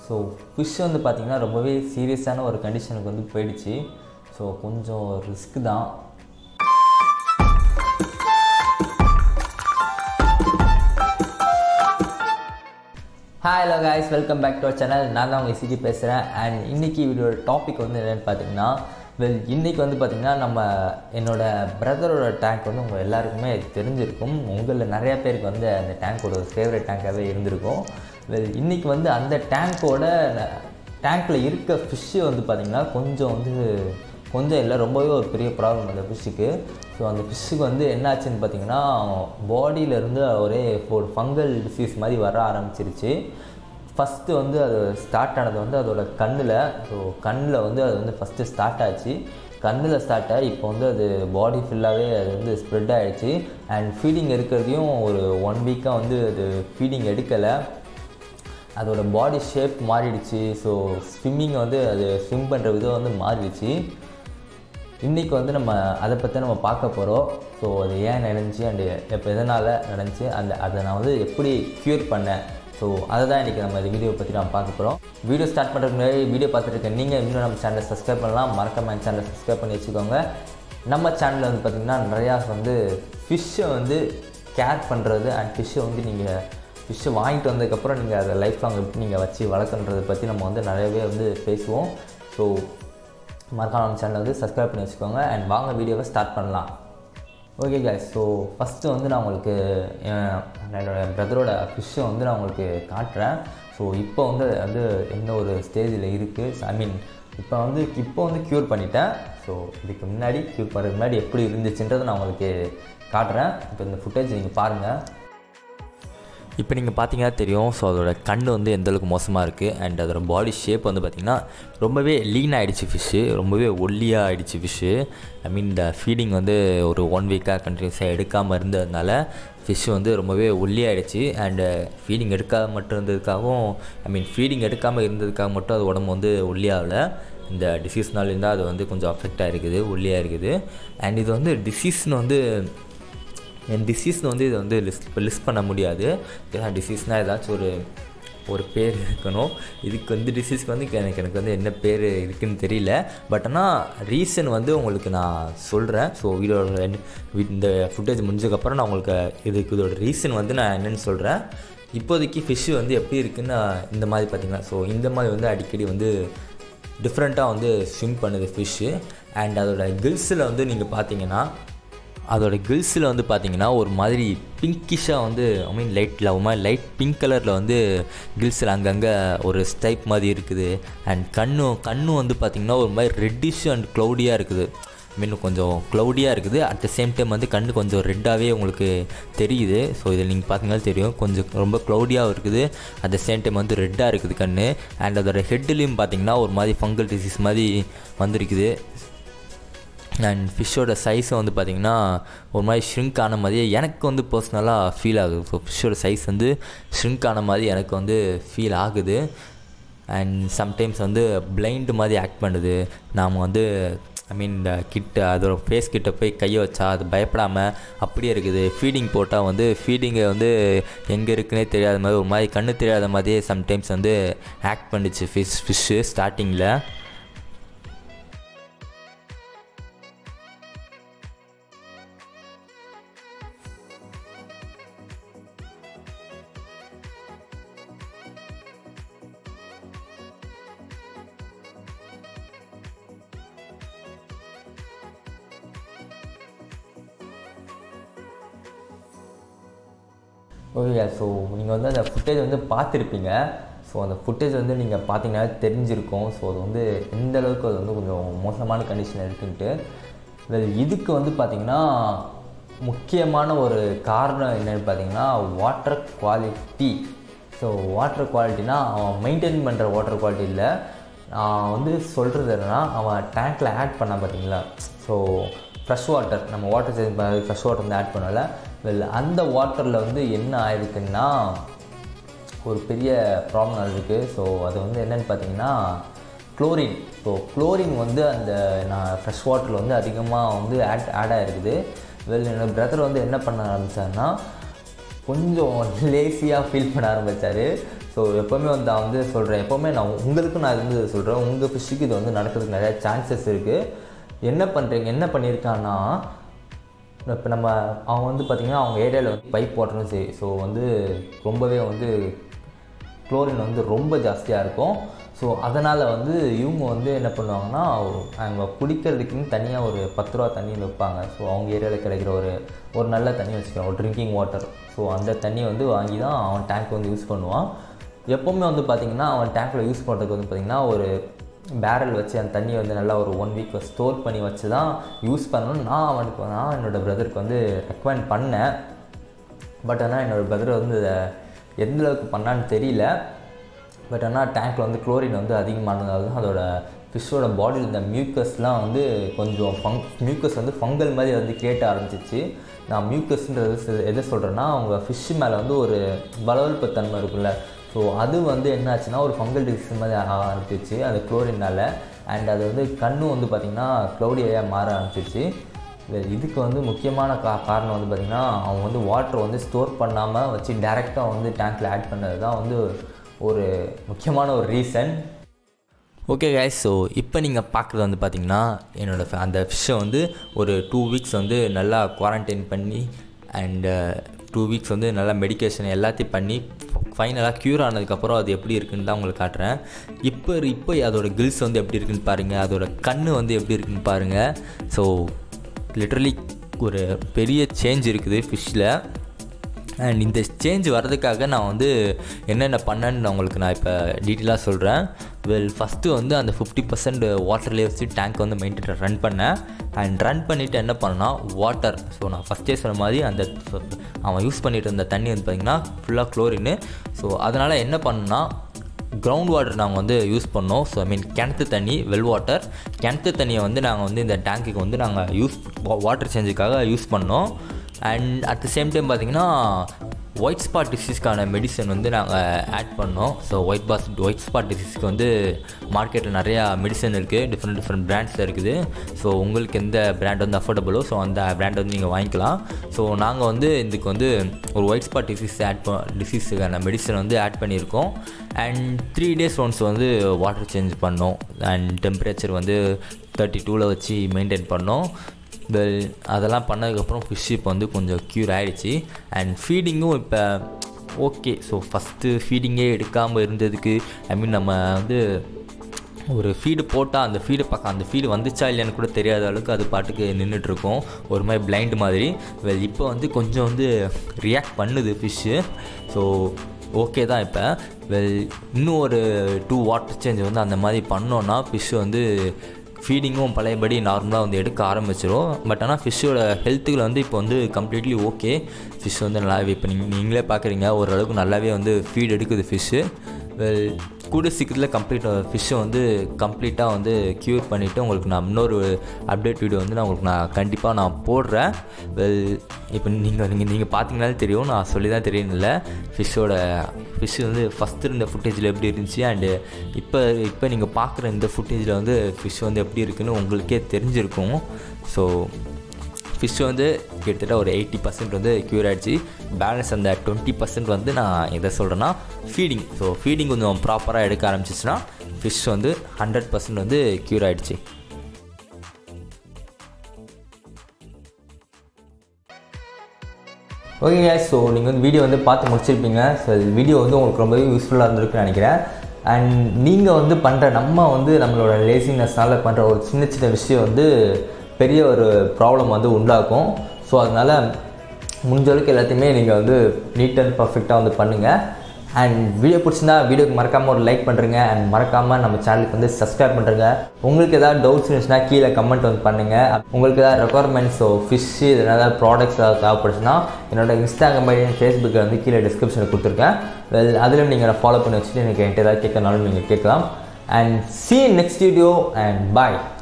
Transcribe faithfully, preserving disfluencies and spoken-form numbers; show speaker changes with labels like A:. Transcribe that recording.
A: So fish வந்து பார்த்திங்கன்னா ரொம்பவே சீரியஸான ஒரு கண்டிஷனுக்கு வந்து போயிடுச்சு. ஸோ கொஞ்சம் ரிஸ்க் தான். Hi hello guys, welcome back to our channel. நான் தான் உங்கள் சிடி பேசுகிறேன். அண்ட் இன்றைக்கி வீடியோட டாபிக் வந்து என்னென்னு பார்த்தீங்கன்னா, வெல் இன்றைக்கி வந்து பார்த்திங்கன்னா நம்ம என்னோடய பிரதரோட டேங்க் வந்து உங்கள் எல்லாருக்குமே தெரிஞ்சிருக்கும். உங்களில் நிறையா பேருக்கு வந்து அந்த டேங்க்கோட ஒரு ஃபேவரட் டேங்காகவே இருந்திருக்கும். வெல் இன்றைக்கி வந்து அந்த டேங்க்கோட டேங்க்கில் இருக்க ஃபிஷ்ஷு வந்து பார்த்திங்கன்னா கொஞ்சம் வந்து கொஞ்சம் இல்லை ரொம்பவே ஒரு பெரிய ப்ராப்ளம் அந்த ஃபிஷ்ஷுக்கு. ஸோ அந்த ஃபிஷ்ஷுக்கு வந்து என்னாச்சுன்னு பார்த்திங்கன்னா, பாடியிலேருந்து ஒரே ஒரு ஃபங்கல் டிசீஸ் மாதிரி வர ஆரம்பிச்சிருச்சு. ஃபஸ்ட்டு வந்து அது ஸ்டார்ட் ஆனது வந்து அதோட கண்ணில். ஸோ கண்ணில் வந்து அது வந்து ஃபஸ்ட்டு ஸ்டார்ட் ஆச்சு. கண்ணில் ஸ்டார்ட் ஆகி இப்போ வந்து அது பாடி ஃபுல்லாகவே அது வந்து ஸ்ப்ரெட் ஆகிடுச்சு. அண்ட் ஃபீடிங் எடுக்கிறதையும் ஒரு ஒன் வீக்காக வந்து அது ஃபீடிங் எடுக்கலை. அதோட பாடி ஷேப் மாறிடுச்சு. ஸோ ஸ்விம்மிங் வந்து அது ஸ்விம் பண்ணுற விதம் வந்து மாறிடுச்சு. இன்றைக்கி வந்து நம்ம அதை பற்றி நம்ம பார்க்க போகிறோம். ஸோ அது ஏன் நடந்துச்சு அண்டு எப்போ எதனால் நடந்துச்சு அந்த அதை நான் வந்து எப்படி க்யூர் பண்ணேன். ஸோ அதை தான் இன்றைக்கி நம்ம இந்த வீடியோவை பற்றி நம்ம பார்க்க போகிறோம். வீடியோ ஸ்டார்ட் பண்ணுறதுக்கு முன்னாடி வீடியோ பார்த்துருக்கேன் நீங்கள் இன்னும் நம்ம சேனலை சப்ஸ்கிரைப் பண்ணலாம். மறக்காம சேனலை சப்ஸ்கிரைப் பண்ணி வச்சுக்கோங்க. நம்ம சேனலில் வந்து பார்த்திங்கன்னா நிறையா வந்து ஃபிஷ்ஷை வந்து கேர் பண்ணுறது அண்ட் ஃபிஷ்ஷை வந்து நீங்கள் ஃபிஷ்ஷை வாங்கிட்டு வந்ததுக்கப்புறம் நீங்கள் அதை லைஃப் லாங் எப்படி நீங்கள் வச்சு வளர்க்குன்றதை பற்றி நம்ம வந்து நிறையவே வந்து பேசுவோம். ஸோ மறக்காம நம்ம சேனலை வந்து சப்ஸ்கிரைப் பண்ணி வச்சுக்கோங்க. அண்ட் வாங்க வீடியோவை ஸ்டார்ட் பண்ணலாம். ஓகே கைஸ், ஸோ ஃபஸ்ட்டு வந்து நான் உங்களுக்கு என்னோடய பிரதரோட ஃபிஷ்ஷை வந்து நான் உங்களுக்கு காட்டுறேன். ஸோ இப்போ வந்து வந்து எந்த ஒரு ஸ்டேஜில் இருக்குது. ஐ மீன் இப்போ வந்து இப்போ வந்து க்யூர் பண்ணிட்டேன். ஸோ இதுக்கு முன்னாடி க்யூர் பண்ணுறதுக்கு முன்னாடி எப்படி இருந்துச்சுன்றதை நான் உங்களுக்கு காட்டுறேன். இப்போ இந்த ஃபுட்டேஜ் நீங்கள் பாருங்கள். இப்போ நீங்கள் பார்த்தீங்கன்னா தெரியும். ஸோ அதோட கண் வந்து எந்தளவுக்கு மோசமாக இருக்குது. அண்ட் அதோட பாடி ஷேப் வந்து பார்த்திங்கன்னா ரொம்பவே லீன் ஆகிடுச்சு ஃபிஷ்ஷு. ரொம்பவே ஒல்லியாக ஆகிடுச்சு ஃபிஷ்ஷு. ஐ மீன் இந்த ஃபீடிங் வந்து ஒரு ஒன் வீக்காக கண்டினியூஸாக எடுக்காமல் இருந்ததுனால ஃபிஷ்ஷு வந்து ரொம்பவே ஒல்லியாகிடுச்சு. அண்டு ஃபீடிங் எடுக்காத மட்டும் இருந்ததுக்காகவும் ஐ மீன் ஃபீடிங் எடுக்காமல் இருந்ததுக்காக மட்டும் அது உடம்பு வந்து ஒல்லியாகலை. இந்த டிசீஸ்னால இருந்தால் அது வந்து கொஞ்சம் அஃபெக்ட் ஆகிருக்குது, ஒல்லியாக இருக்குது. அண்ட் இது வந்து டிசீஸ்னு வந்து என் டிசீஸ்னு வந்து இதை வந்து லிஸ்ட் இப்போ லிஸ்ட் பண்ண முடியாது. ஏன்னா டிசீஸ்னால் ஏதாச்சும் ஒரு ஒரு பேர் இருக்கணும். இதுக்கு வந்து டிசீஸ்க்கு வந்து எனக்கு எனக்கு வந்து என்ன பேர் இருக்குதுன்னு தெரியல. பட் ஆனால் ரீசன் வந்து உங்களுக்கு நான் சொல்கிறேன். ஸோ வீடியோட இந்த ஃபுட்டேஜ் முடிஞ்சதுக்கப்புறம் நான் உங்களுக்கு இதுக்கு இதோட ரீசன் வந்து நான் என்னென்னு சொல்கிறேன். இப்போதைக்கு ஃபிஷ்ஷு வந்து எப்படி இருக்குதுன்னு இந்த மாதிரி பார்த்திங்கன்னா, ஸோ இந்த மாதிரி வந்து அடிக்கடி வந்து டிஃப்ரெண்ட்டாக வந்து ஸ்விம் பண்ணுது ஃபிஷ்ஷு. அண்ட் அதோட கில்ஸில் வந்து நீங்கள் பார்த்தீங்கன்னா அதோட கில்ஸில் வந்து பார்த்திங்கன்னா ஒரு மாதிரி பிங்கிஷாக வந்து ஐ மீன் லைட்டில் ஒரு மாதிரி லைட் பிங்க் கலரில் வந்து கில்ஸில் அங்கங்கே ஒரு ஸ்டைப் மாதிரி இருக்குது. அண்ட் கண்ணும் கண்ணும் வந்து பார்த்திங்கன்னா ஒரு மாதிரி ரெட்டிஷ் அண்ட் க்ளவுடியாக இருக்குது. ஐ மீன் கொஞ்சம் க்ளவுடியாக இருக்குது. அட் த சேம் டைம் வந்து கண் கொஞ்சம் ரெட்டாகவே உங்களுக்கு தெரியுது. ஸோ இதில் நீங்கள் பார்த்தீங்கன்னா தெரியும் கொஞ்சம் ரொம்ப க்ளவுடியாக இருக்குது. அட் த சேம் டைம் வந்து ரெட்டாக இருக்குது கண். அண்ட் அதோட ஹெட்லேயும் பார்த்திங்கன்னா ஒரு மாதிரி ஃபங்கல் டிசீஸ் மாதிரி வந்திருக்குது. அண்ட் ஃபிஷ்ஷோட சைஸை வந்து பார்த்திங்கன்னா ஒரு மாதிரி ஷ்ரிங்க் ஆன மாதிரியே எனக்கு வந்து பர்சனலாக ஃபீல் ஆகுது. ஸோ ஃபிஷ்ஷோட சைஸ் வந்து ஷ்ரிங்க் ஆன மாதிரி எனக்கு வந்து ஃபீல் ஆகுது. அண்ட் சம்டைம்ஸ் வந்து பிளைண்டு மாதிரி ஆக்ட் பண்ணுது. நாம் வந்து ஐ மீன் இந்த கிட்ட அதோட ஃபேஸ் கிட்ட போய் கையை வச்சா அது பயப்படாமல் அப்படியே இருக்குது. ஃபீடிங் போட்டால் வந்து ஃபீடிங்கை வந்து எங்கே இருக்குன்னே தெரியாத மாதிரி ஒரு மாதிரி கண்ணு தெரியாத மாதிரியே சம்டைம்ஸ் வந்து ஆக்ட் பண்ணிச்சு ஃபிஷ் ஃபிஷ்ஷு ஸ்டார்டிங்கில். ஓகே, ஸோ நீங்கள் வந்து அந்த ஃபுட்டேஜ் வந்து பார்த்துருப்பீங்க. ஸோ அந்த ஃபுட்டேஜ் வந்து நீங்கள் பார்த்தீங்கன்னா தெரிஞ்சிருக்கும். ஸோ அது வந்து எந்த அளவுக்கு அது வந்து கொஞ்சம் மோசமான கண்டிஷன் இருக்குன்ட்டு. இதுக்கு வந்து பார்த்திங்கன்னா முக்கியமான ஒரு காரணம் என்னென்னு பார்த்தீங்கன்னா வாட்டர் குவாலிட்டி. ஸோ வாட்டர் குவாலிட்டினா அவன் மெயின்டைன் பண்ணுற வாட்டர் குவாலிட்டி இல்லை. நான் வந்து சொல்கிறது என்னென்னா அவன் டேங்க்கில் ஆட் பண்ண பார்த்தீங்களா. ஸோ ஃப்ரெஷ் வாட்டர் நம்ம வாட்டர் சேஞ்ச் பண்ண ஃப்ரெஷ் வாட்டர் வந்து ஆட் பண்ணல. வெல் அந்த வாட்டரில் வந்து என்ன ஆயிருக்குன்னா ஒரு பெரிய ப்ராப்ளம் இருக்குது. ஸோ அது வந்து என்னென்னு பார்த்தீங்கன்னா குளோரின். ஸோ குளோரின் வந்து அந்த நான் ஃப்ரெஷ் வாட்டரில் வந்து அதிகமாக வந்து ஆட் ஆட் ஆகிருக்குது. வெல் என்னோடய பிரதர் வந்து என்ன பண்ண ஆரம்பித்தாருன்னா கொஞ்சம் லேசியாக ஃபீல் பண்ண ஆரம்பித்தார். ஸோ எப்போவுமே வந்து நான் வந்து சொல்கிறேன், எப்போவுமே நான் உங்களுக்கும் நான் வந்து சொல்கிறேன், உங்கள் ஃபிஷ்ஷுக்கு இது வந்து நடக்கிறதுக்கு நிறையா சான்சஸ் இருக்குது. என்ன பண்ணுறீங்க என்ன பண்ணியிருக்கான்னா, இப்போ நம்ம அவங்க வந்து பார்த்திங்கன்னா அவங்க ஏரியாவில் வந்து பைப் போட்டணும் சரி. ஸோ வந்து ரொம்பவே வந்து குளோரின் வந்து ரொம்ப ஜாஸ்தியாக இருக்கும். ஸோ அதனால் வந்து இவங்க வந்து என்ன பண்ணுவாங்கன்னா, அவங்க குடிக்கிறதுக்குன்னு தனியாக ஒரு பத்து ரூபா தண்ணி வைப்பாங்க. ஸோ அவங்க ஏரியாவில் கிடைக்கிற ஒரு ஒரு நல்ல தண்ணி வச்சுக்கலாம், ஒரு ட்ரிங்கிங் வாட்டர். ஸோ அந்த தண்ணியை வந்து வாங்கி தான் அவன் டேங்க் வந்து யூஸ் பண்ணுவான். எப்போவுமே வந்து பார்த்திங்கன்னா அவன் டேங்க்கில் யூஸ் பண்ணுறதுக்கு வந்து பார்த்திங்கன்னா ஒரு பேரல் வச்சு அந்த தண்ணியை வந்து நல்லா ஒரு ஒன் வீக் ஸ்டோர் பண்ணி வச்சு தான் யூஸ் பண்ணணும்னு நான் அவனுக்கு நான் என்னோடய பிரதருக்கு வந்து ரெக்கமெண்ட் பண்ணேன். பட் ஆனால் என்னோடய பிரதர் வந்து எந்தளவுக்கு பண்ணான்னு தெரியல. பட் ஆனால் டேங்க்கில் வந்து குளோரின் வந்து அதிகமானதால் தான் அதோட ஃபிஷ்ஷோட பாடியில் இந்த மியூக்கஸ்லாம் வந்து கொஞ்சம் ஃபங் மியூக்கஸ் வந்து ஃபங்கல் மாதிரி வந்து கிரியேட் ஆரம்பிச்சிச்சு. நான் மியூக்கஸ்ன்றது எதை சொல்கிறேன்னா, அவங்க ஃபிஷ்ஷு மேலே வந்து ஒரு வளவல்ப்பு தன்மை இருக்குல்ல, ஸோ அது வந்து என்னாச்சுன்னா ஒரு ஃபங்கல் டிசீஸ் மாதிரி ஆரம்பிச்சிச்சு அது குளோரினால். அண்ட் அது வந்து கண்ணும் வந்து பார்த்திங்கன்னா க்ளௌடியாக மாற ஆரம்பிச்சிச்சு. இதுக்கு வந்து முக்கியமான கா காரணம் வந்து பார்த்திங்கன்னா அவங்க வந்து வாட்டர் வந்து ஸ்டோர் பண்ணாமல் வச்சு டேரெக்டாக வந்து டேங்க்கில் ஆட் பண்ணது தான் வந்து ஒரு முக்கியமான ஒரு ரீசன். ஓகே கைஸ், ஸோ இப்போ நீங்கள் பார்க்குறது வந்து பார்த்திங்கன்னா என்னோடய அந்த ஃபிஷ்ஷை வந்து ஒரு டூ வீக்ஸ் வந்து நல்லா குவாரண்டைன் பண்ணி அண்டு டூ வீக்ஸ் வந்து நல்லா மெடிக்கேஷன் எல்லாத்தையும் பண்ணி ஃபைனலாக க்யூர் ஆனதுக்கப்புறம் அது எப்படி இருக்குன்னு தான் உங்களுக்கு காட்டுறேன். இப்போ இப்போ அதோட கில்ஸ் வந்து எப்படி இருக்குன்னு பாருங்கள், அதோட கண் வந்து எப்படி இருக்குன்னு பாருங்கள். ஸோ லிட்ரலி ஒரு பெரிய சேஞ்ச் இருக்குது ஃபிஷ்ஷில். அண்ட் இந்த சேஞ்ச் வர்றதுக்காக நான் வந்து என்னென்ன பண்ணேன்னு நான் உங்களுக்கு நான் இப்போ டீட்டெயிலாக சொல்கிறேன். வெல் ஃபஸ்ட்டு வந்து அந்த ஃபிஃப்டி பர்சன்ட் வாட்டர்லேயே வச்சு டேங்க் வந்து மெயின்டைன் ரன் பண்ணேன். அண்ட் ரன் பண்ணிவிட்டு என்ன பண்ணேன்னா வாட்டர், ஸோ நான் ஃபஸ்ட்டே சொன்ன மாதிரி அந்த அவன் யூஸ் பண்ணிகிட்டு இருந்த தண்ணி வந்து பார்த்திங்கன்னா ஃபுல்லாக குளோரின்னு. ஸோ அதனால் என்ன பண்ணேன்னா கிரவுண்ட் வாட்டர் நாங்கள் வந்து யூஸ் பண்ணோம். ஸோ ஐ மீன் கிணத்து தண்ணி, வெல் வாட்டர். கிணத்து தண்ணியை வந்து நாங்கள் வந்து இந்த டேங்க்குக்கு வந்து நாங்கள் யூஸ் வாட்டர் சேஞ்சுக்காக யூஸ் பண்ணோம். And at the same time பார்த்திங்கன்னா ஒயிட் ஸ்பாட் டிசீஸ்க்கான மெடிசன் வந்து நாங்கள் ஆட் பண்ணோம். So white pass white spot டிசீஸ்க்கு வந்து மார்க்கெட்டில் நிறையா மெடிசன் இருக்குது, டிஃப்ரெண்ட் டிஃப்ரெண்ட் பிராண்ட்ஸில் இருக்குது. ஸோ உங்களுக்கு எந்த பிராண்ட் வந்து அஃபோர்டபுளோ ஸோ அந்த பிராண்ட் வந்து நீங்கள் வாங்கிக்கலாம். ஸோ நாங்கள் வந்து இதுக்கு வந்து ஒரு ஒயிட் ஸ்பாட் டிசீஸ் ஆட் ப டிசீஸுக்கான மெடிசன் வந்து ஆட் பண்ணியிருக்கோம். அண்ட் த்ரீ டேஸ் ஒன்ஸ் வந்து வாட்டர் சேஞ்ச் பண்ணோம். அண்ட் டெம்பரேச்சர் வந்து தேர்ட்டி டூவில் வச்சு மெயின்டைன் பண்ணோம். வெல் அதெல்லாம் பண்ணதுக்கப்புறம் ஃபிஷ் இப்போ வந்து கொஞ்சம் க்யூர் ஆகிடுச்சு. அண்ட் ஃபீடிங்கும் இப்போ ஓகே. ஸோ ஃபஸ்ட்டு ஃபீடிங்கே எடுக்காமல் இருந்ததுக்கு ஐ மீன் நம்ம வந்து ஒரு ஃபீடு போட்டால் அந்த ஃபீடு பார்க்க அந்த ஃபீடு வந்துச்சா இல்லைன்னு கூட தெரியாத அளவுக்கு அது பாட்டுக்கு நின்றுட்டுருக்கோம், ஒரு மாதிரி பிளைண்ட் மாதிரி. வெல் இப்போ வந்து கொஞ்சம் வந்து ரியாக்ட் பண்ணுது ஃபிஷ்ஷு. ஸோ ஓகே தான். இப்போ வெல் இன்னும் ஒரு டூ வாட்டர் சேஞ்ச் வந்து அந்த மாதிரி பண்ணோன்னா ஃபிஷ்ஷு வந்து ஃபீடிங்கும் பழையபடி நார்மலாக வந்து எடுக்க ஆரம்பிச்சிடும். பட் ஆனால் ஃபிஷ்ஷோட ஹெல்த்துக்கு வந்து இப்போ வந்து கம்ப்ளீட்லி ஓகே. ஃபிஷ் வந்து நல்லாவே இப்போ நீங்கள் நீங்களே பார்க்குறீங்க ஓரளவுக்கு நல்லாவே வந்து ஃபீட் எடுக்குது ஃபிஷ்ஷு. வெல் கூட சீக்கிரத்தில் கம்ப்ளீட் ஃபிஷ்ஷை வந்து கம்ப்ளீட்டாக வந்து க்யூர் பண்ணிவிட்டு உங்களுக்கு நான் இன்னொரு அப்டேட் வீடியோ வந்து நான் உங்களுக்கு நான் கண்டிப்பாக நான் போடுறேன். வெல் இப்போ நீங்கள் நீங்கள் நீங்கள் பார்த்தீங்கனாலே தெரியும், நான் சொல்லி தான் தெரியல ஃபிஷ்ஷோட ஃபிஷ் வந்து ஃபஸ்ட்டு இருந்த ஃபுட்டேஜில் எப்படி இருந்துச்சு அண்டு இப்போ இப்போ நீங்கள் பார்க்குற இந்த ஃபுட்டேஜில் வந்து ஃபிஷ் வந்து எப்படி இருக்குதுன்னு உங்களுக்கே தெரிஞ்சிருக்கும். ஸோ ஃபிஷ் வந்து கிட்டத்தட்ட ஒரு எயிட்டி பர்சன்ட் வந்து க்யூர் ஆகிடுச்சு. பேலன்ஸ் அந்த டுவெண்ட்டி பர்சன்ட் வந்து நான் எதை சொல்கிறேன்னா ஃபீடிங். ஸோ ஃபீடிங் கொஞ்சம் ப்ராப்பராக எடுக்க ஆரம்பிச்சிச்சுன்னா ஃபிஷ் வந்து ஹண்ட்ரட் பர்சன்ட் வந்து க்யூர் ஆகிடுச்சு. ஓகே guys, ஸோ நீங்கள் வந்து வீடியோ வந்து பார்த்து முடிச்சிருப்பீங்க. ஸோ வீடியோ வந்து உங்களுக்கு ரொம்பவே யூஸ்ஃபுல்லாக இருந்திருக்குன்னு நினைக்கிறேன். அண்ட் நீங்கள் வந்து பண்ணுற நம்ம வந்து நம்மளோட லேசினஸ்னால் பண்ணுற ஒரு சின்ன சின்ன விஷயம் வந்து பெரிய ஒரு ப்ராப்ளம் வந்து உண்டாக்கும். ஸோ அதனால் முடிஞ்ச அளவுக்கு எல்லாத்தையுமே நீங்கள் வந்து நீட் அண்ட் பர்ஃபெக்டாக வந்து பண்ணுங்கள். அண்ட் வீடியோ பிடிச்சிருந்தா வீடியோக்கு மறக்காமல் ஒரு லைக் பண்ணுறேங்க. அண்ட் மறக்காமல் நம்ம சேனலுக்கு வந்து சப்ஸ்கிரைப் பண்ணுறேங்க. உங்களுக்கு ஏதாவது டவுட்ஸ் இருந்துச்சுன்னா கீழே கமெண்ட் வந்து பண்ணுங்கள். உங்களுக்கு ஏதாவது ரெக்குவயர்மெண்ட்ஸ் ஸோ ஃபிஷ்ஷு இதனால் ஏதாவது ப்ராடக்ட்ஸ் ஏதாவது தேவைப்படுச்சுன்னா என்னோடய இன்ஸ்டாகிராம் ஐடி ஃபேஸ்புக்கில் வந்து கீழே டிஸ்கிரிப்ஷனில் கொடுத்துருக்கேன். வெல் அதிலும் நீங்கள் ஃபாலோ பண்ணி வச்சுட்டு எனக்கு என்கிட்ட ஏதாவது கேட்கனாலும் நீங்கள் கேட்கலாம். And see you next video and bye.